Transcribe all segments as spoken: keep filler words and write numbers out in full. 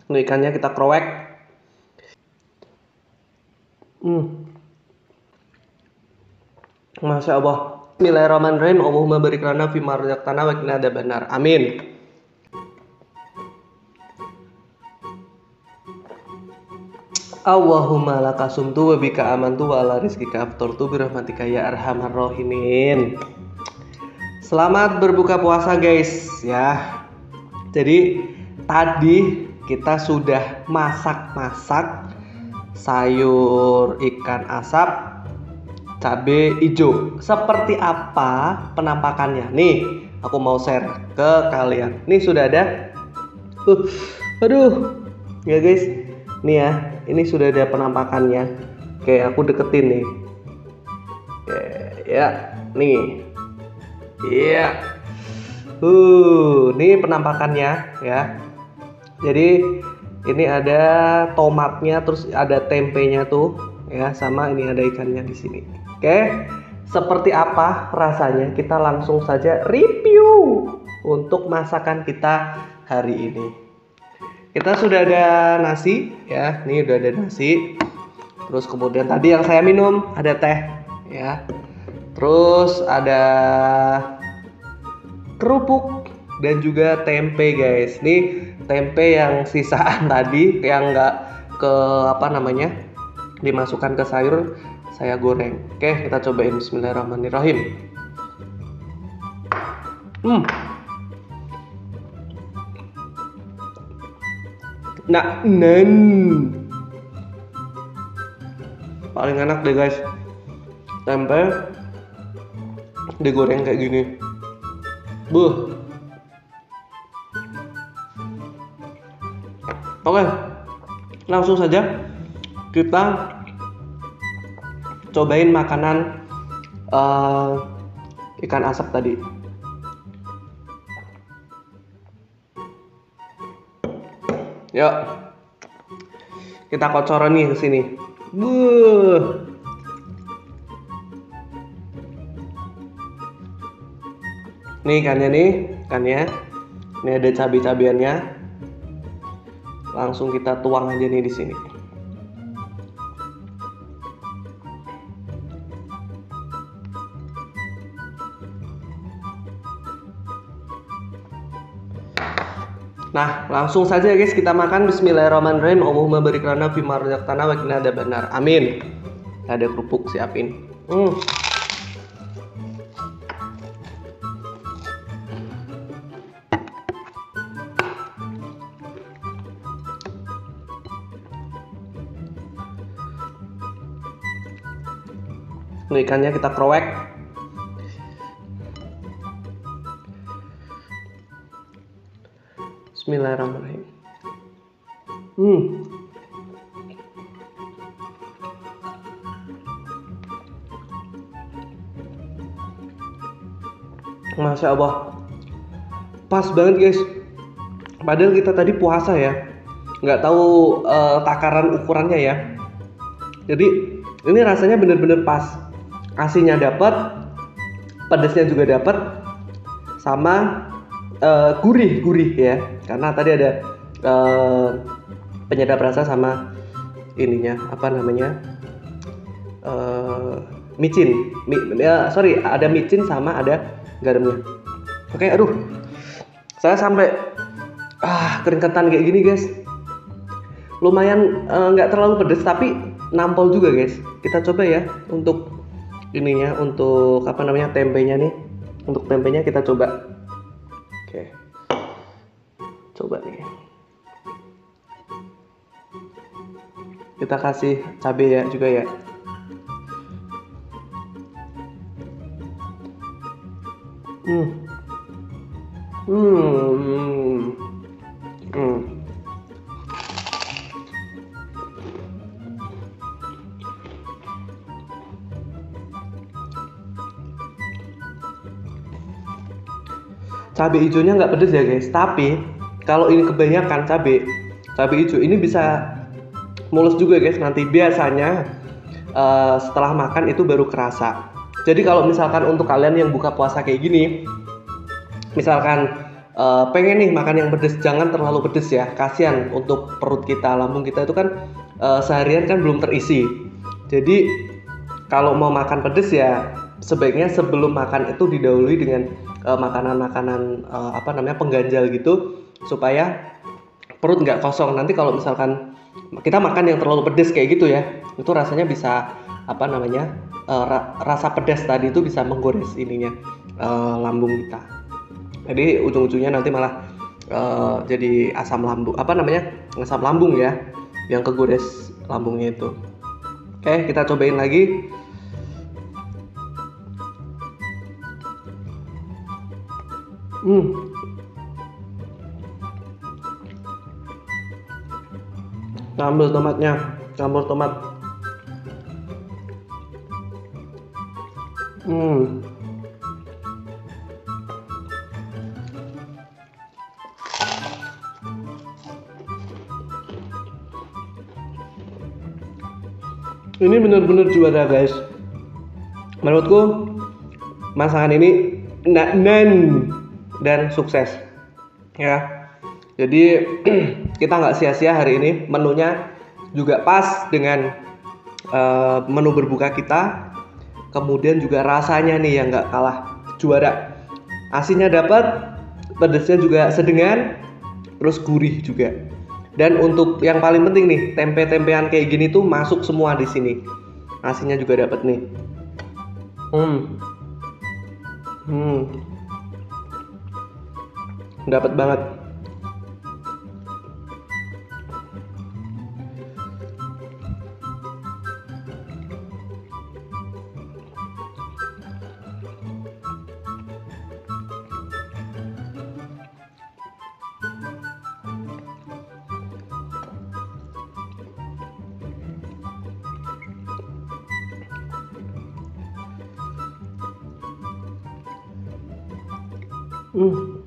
Ini ikannya kita krowek. Hmm. Masya Allah. Bismillahirrahmanirrahim. Allahumma barik lana fima razaqtana wa qina adzabannar. Amin. Allahumma laka sumtu wa bika amantu wa ala rizqika aftartu bi rahmatika ya arhamar rahimin. Selamat berbuka puasa guys ya. Jadi tadi kita sudah masak-masak sayur ikan asap cabai hijau. Seperti apa penampakannya? Nih, aku mau share ke kalian. Nih sudah ada. Uh, aduh. Ya guys. Nih ya, ini sudah ada penampakannya. Oke, aku deketin nih. Ya, ya nih. Iya. Uh, ini penampakannya ya. Jadi ini ada tomatnya, terus ada tempenya tuh ya, sama ini ada ikannya di sini. Oke. Seperti apa rasanya? Kita langsung saja review untuk masakan kita hari ini. Kita sudah ada nasi ya. Nih udah ada nasi. Terus kemudian tadi yang saya minum ada teh ya. Terus ada kerupuk dan juga tempe guys. Ini tempe yang sisaan tadi yang enggak ke apa namanya dimasukkan ke sayur, saya goreng. Oke, kita cobain. Bismillahirrahmanirrahim. Hmm. Nah, nen. Paling enak deh guys. Tempe digoreng kayak gini. Buh. Oke, langsung saja kita cobain makanan uh, ikan asap tadi. Yuk, kita kocoran nih ke sini. Buh. Nih ikannya nih, ikannya. Ini ada cabai-cabiannya. Langsung kita tuang aja nih di sini. Nah, langsung saja guys kita makan. Bismillahirrahmanirrahim. Allahumma barik lana fima razaqtana wa qina adzabannar. Amin. Ada kerupuk siapin. Hmm. Ini ikannya kita krowek. Bismillahirrahmanirrahim. Hmm. Masya Allah. Pas banget guys. Padahal kita tadi puasa ya. Nggak tahu uh, takaran ukurannya ya. Jadi ini rasanya bener-bener pas. Asinnya dapat, pedasnya juga dapat, sama uh, gurih-gurih ya. Karena tadi ada uh, penyedap rasa sama ininya apa namanya uh, micin. Mi, ya, sorry, ada micin sama ada garamnya. Oke, aduh, saya sampai ah keringetan kayak gini guys. Lumayan nggak uh, terlalu pedas tapi nampol juga guys. Kita coba ya untuk ininya, untuk apa namanya tempenya nih. Untuk tempenya kita coba. Oke, coba nih. Kita kasih cabai ya juga ya. Hmm. Hmm. Hmm. Cabai hijaunya nggak pedes ya guys, tapi kalau ini kebanyakan cabai cabai hijau ini bisa mulus juga guys nanti. Biasanya uh, setelah makan itu baru kerasa. Jadi kalau misalkan untuk kalian yang buka puasa kayak gini, misalkan uh, pengen nih makan yang pedes, jangan terlalu pedes ya, kasihan untuk perut kita, lambung kita itu kan uh, seharian kan belum terisi. Jadi kalau mau makan pedes ya sebaiknya sebelum makan itu didahului dengan uh, makanan-makanan uh, apa namanya pengganjal gitu, supaya perut nggak kosong. Nanti kalau misalkan kita makan yang terlalu pedes kayak gitu ya, itu rasanya bisa apa namanya uh, ra- rasa pedas tadi itu bisa menggores ininya uh, lambung kita. Jadi ujung-ujungnya nanti malah uh, jadi asam lambung, apa namanya asam lambung ya, yang kegores lambungnya itu. Oke, kita cobain lagi. Hmm. Sambal tomatnya, campur tomat. Hmm. Ini benar-benar juara guys. Menurutku masakan ini nan dan sukses ya. Jadi kita nggak sia-sia hari ini, menunya juga pas dengan uh, menu berbuka kita. Kemudian juga rasanya nih yang nggak kalah juara. Asinnya dapat, pedasnya juga sedengan, terus gurih juga. Dan untuk yang paling penting nih, tempe-tempean kayak gini tuh masuk semua di sini. Asinnya juga dapat nih. Hmm. Hmm. Dapat banget. Hmm.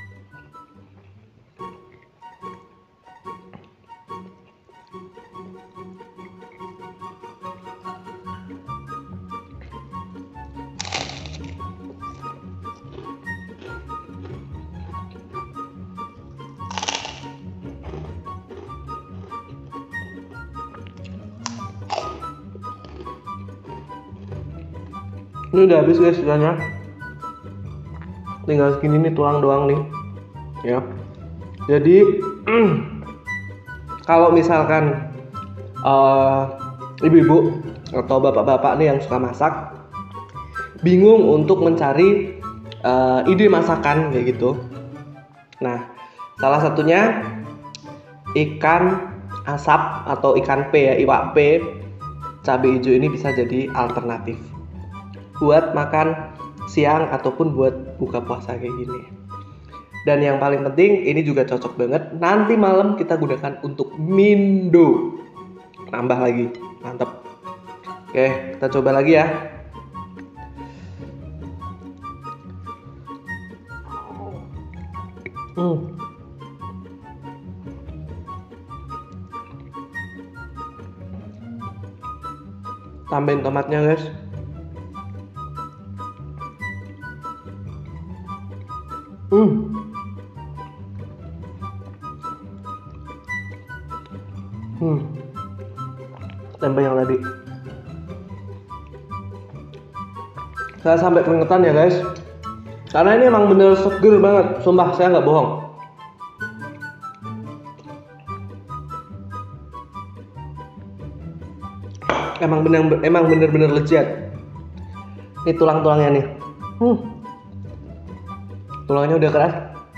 Ini udah habis guys sisanya. Tinggal segini nih tulang doang nih ya. Jadi kalau misalkan uh, ibu-ibu atau bapak-bapak nih yang suka masak bingung untuk mencari uh, ide masakan kayak gitu, nah salah satunya ikan asap atau ikan P ya, iwak P cabai hijau ini bisa jadi alternatif buat makan siang ataupun buat buka puasa kayak gini. Dan yang paling penting ini juga cocok banget nanti malam kita gunakan untuk mindo. Nambah lagi, mantap. Oke, kita coba lagi ya. Hmm. Tambahin tomatnya guys. Hmm. Hmm. Tempe yang tadi. Saya sampai keringetan ya guys. Karena ini emang bener seger banget, sumpah saya nggak bohong. Emang bener emang bener-bener lezat. Ini tulang-tulangnya nih. Hmm. Tulangnya udah keras.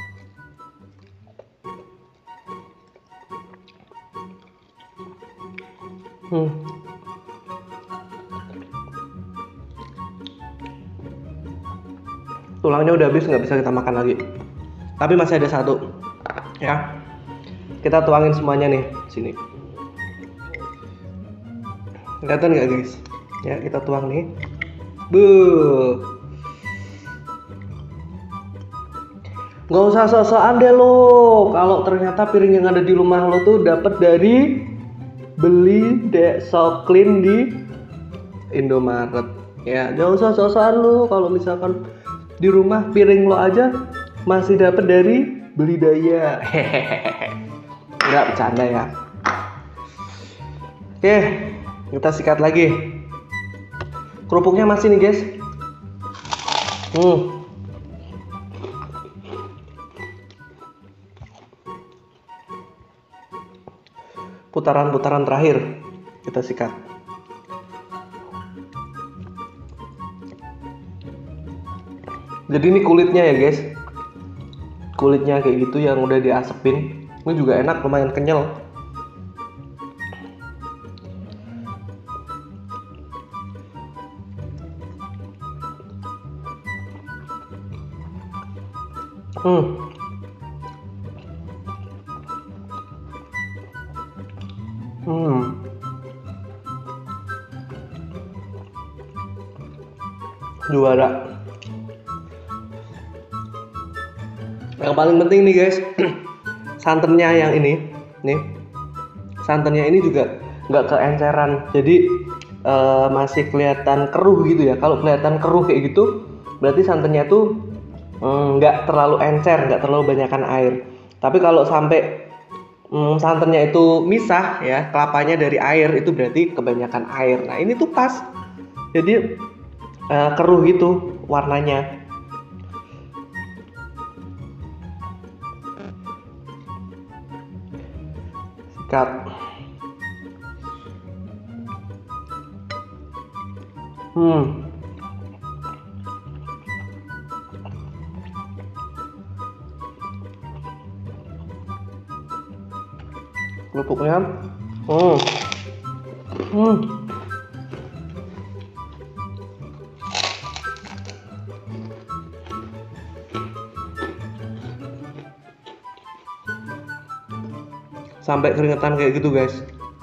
Hmm. Tulangnya udah habis, nggak bisa kita makan lagi. Tapi masih ada satu, ya. Kita tuangin semuanya nih sini. Kelihatan nggak guys? Ya kita tuang nih. Buh. Gak usah sok-sokan deh lo. Kalau ternyata piring yang ada di rumah lo tuh dapat dari beli Deso Clean di Indomaret. Ya, jangan usah sok-sokan lo. Kalau misalkan di rumah piring lo aja masih dapat dari beli daya. Hehehe. Enggak bercanda ya. Oke, kita sikat lagi. Kerupuknya masih nih guys. Hmm. Putaran-putaran terakhir kita sikat. Jadi ini kulitnya ya guys. Kulitnya kayak gitu yang udah diasepin. Ini juga enak, lumayan kenyal. Hmm. Hmm. Juara. Yang paling penting nih guys, santannya yang ini, nih, santannya ini juga nggak keenceran, jadi uh, masih kelihatan keruh gitu ya. Kalau kelihatan keruh kayak gitu, berarti santannya tuh nggak mm, terlalu encer, nggak terlalu banyakkan air. Tapi kalau sampai mm, santannya itu misah ya, kelapanya dari air, itu berarti kebanyakan air. Nah ini tuh pas, jadi uh, keruh gitu warnanya. Sikat. Hmm. Kerupuknya. Hmm. Hmm. Sampai keringetan kayak gitu guys.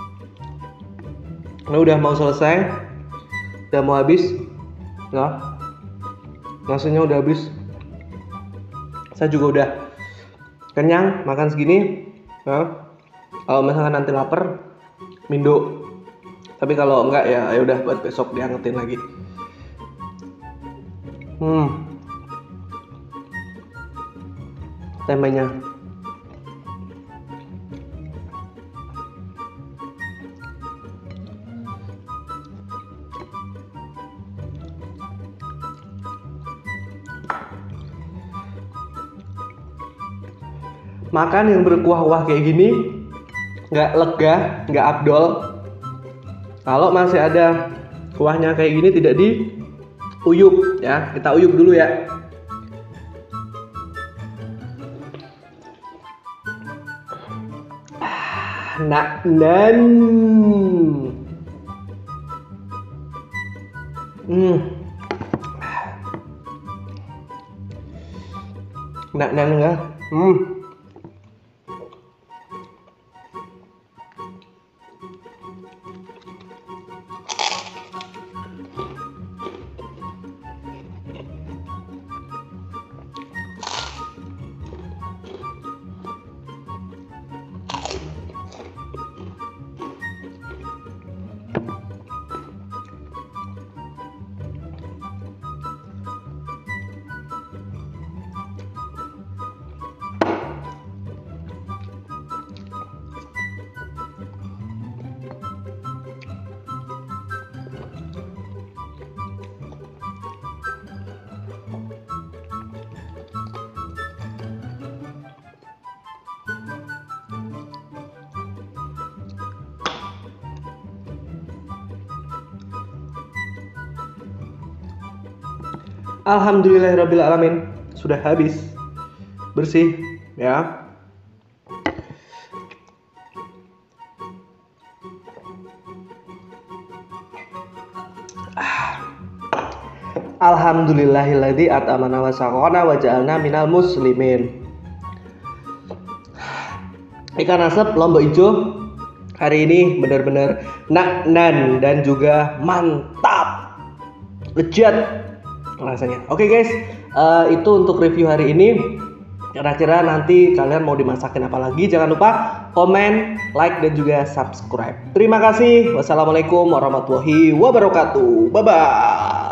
Ini udah mau selesai, udah mau habis, nah, nasinya udah habis. Saya juga udah kenyang makan segini. Nah, kalau misalkan nanti lapar, mindo. Tapi kalau enggak ya, ya udah buat besok diangetin lagi. Hmm, temenya. Makan yang berkuah-kuah kayak gini nggak lega, nggak afdol. Kalau masih ada kuahnya kayak gini tidak diuyup ya. Kita uyup dulu ya. Nak nan. Hmm. Nak nan enggak? Hmm. Alhamdulillahirrabbilalamin, sudah habis, bersih ya. Alhamdulillahilladzi at'amana wa saqana wa ja'alna minal muslimin. Ikan asap lombok hijau hari ini benar-benar naknan dan juga mantap, lezat rasanya. Oke guys, uh, itu untuk review hari ini. Kira-kira nanti kalian mau dimasakin apa lagi? Jangan lupa komen, like, dan juga subscribe. Terima kasih. Wassalamualaikum warahmatullahi wabarakatuh. Bye bye.